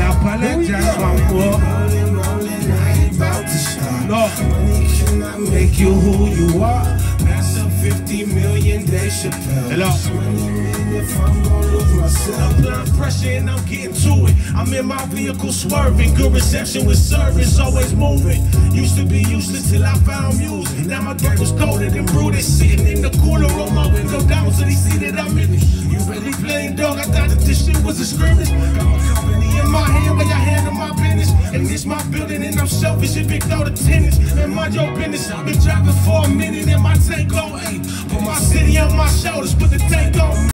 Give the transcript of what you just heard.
apologize one more. Lord, money cannot make you who you are. Massive 50 million Dave Chappelle. Hello. If I'm gonna lose myself, blood pressure and I'm getting to it. I'm in my vehicle swerving, good reception with service, always moving. Used to be useless till I found music. Now my dirt was coated and brewed, sitting in the cooler, roll my window down so they see that I'm in it. You really playing dog? I thought that this shit was a scrimmage. Got my company in my hand, where y'all handle my business. And this my building and I'm selfish if it go to tennis. And mind your business, I've been driving for a minute and my tank on 8. Put my city on my shoulders, put the tank on me.